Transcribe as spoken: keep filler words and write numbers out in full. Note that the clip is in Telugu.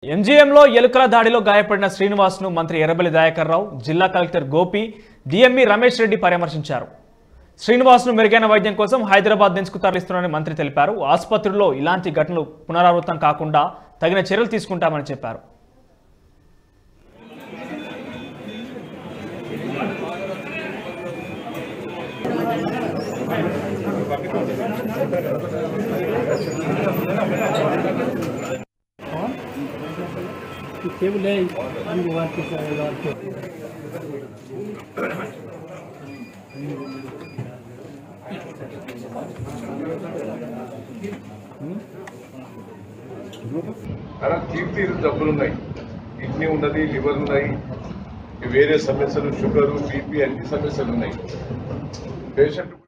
ఎంజీఎంలో ఎలుకల దాడిలో గాయపడిన శ్రీనివాస్ను మంత్రి ఎర్రబెల్లి దయాకర్ రావు, జిల్లా కలెక్టర్ గోపి, డిఎంఈ రమేష్ రెడ్డి పరామర్శించారు. శ్రీనివాస్ను మెరుగైన వైద్యం కోసం హైదరాబాద్ నుంచి తరలిస్తున్నారని మంత్రి తెలిపారు. ఆసుపత్రిలో ఇలాంటి ఘటనలు పునరావృతం కాకుండా తగిన చర్యలు తీసుకుంటామని చెప్పారు. केवल है अनुवाद के साथ అలా కీర్తి జబ్బులు ఉన్నాయి, కిడ్నీ ఉన్నది, లివర్ ఉన్నాయి, వేరే సమస్యలు, షుగరు, బీపీ అన్ని సమస్యలు ఉన్నాయి. పేషెంట్